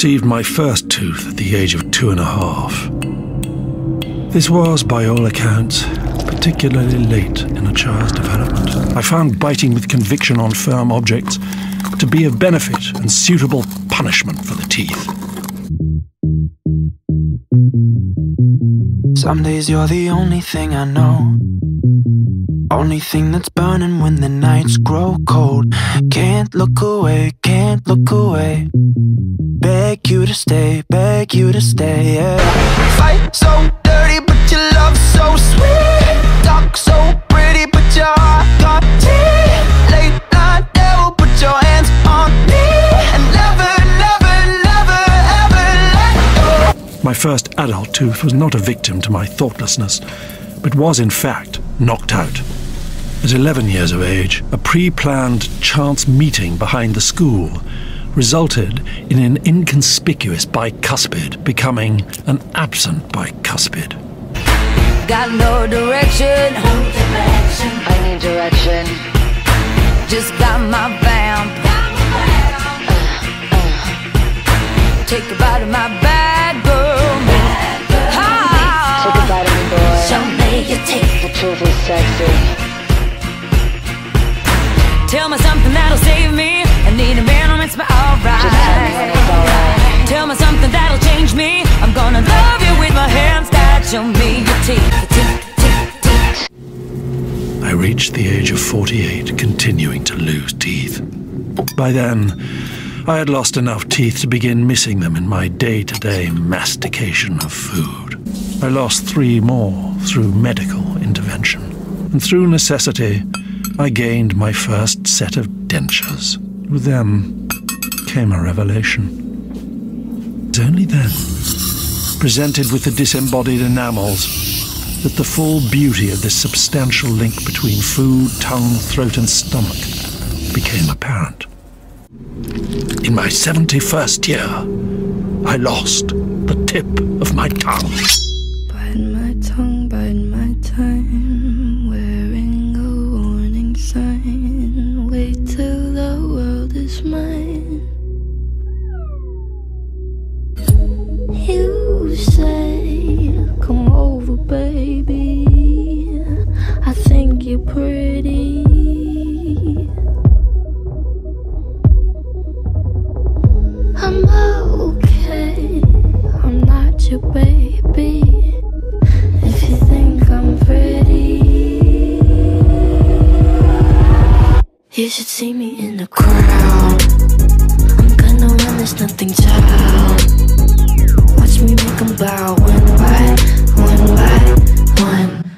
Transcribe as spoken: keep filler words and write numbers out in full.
received my first tooth at the age of two and a half. This was, by all accounts, particularly late in a child's development. I found biting with conviction on firm objects to be of benefit and suitable punishment for the teeth. Some days you're the only thing I know, only thing that's burning when the nights grow cold. Can't look away, can't look away. Beg you to stay, beg you to stay, yeah. Fight so dirty, but your love so sweet. Talk so pretty, but your heart got teeth. Late night devil, put your hands on me, and never, never, never, ever let go. My first adult tooth was not a victim to my thoughtlessness, but was in fact knocked out. At eleven years of age, a pre-planned chance meeting behind the school resulted in an inconspicuous bicuspid becoming an absent bicuspid. Got no direction, no direction. I need direction. Just got my vamp. Uh, uh. Take a bite of my bad girl. Bad girl. Oh. Take a bite of me, boy. Show me your teeth. The truth is sexy. Tell me something that'll save me. I need a man who makes me alright. Just tell me when it's alright. Tell me something that'll change me. I'm gonna love you with my hands that show me your teeth, teeth, teeth, teeth. I reached the age of forty-eight, continuing to lose teeth. By then, I had lost enough teeth to begin missing them in my day-to-day mastication of food. I lost three more through medical intervention. And through necessity, I gained my first set of dentures. With them came a revelation. It was only then, presented with the disembodied enamels, that the full beauty of this substantial link between food, tongue, throat, and stomach became apparent. In my seventy-first year, I lost the tip of my tongue. Bite my tongue, bite my time, wearing a warning sign. Wait till the world is mine. You say, come over, baby. I think you're pretty. I'm okay, I'm not your baby. If you think I'm pretty, you should see me in the crowd. I'm gonna run this nothing child. Watch me make them bow one by one by one.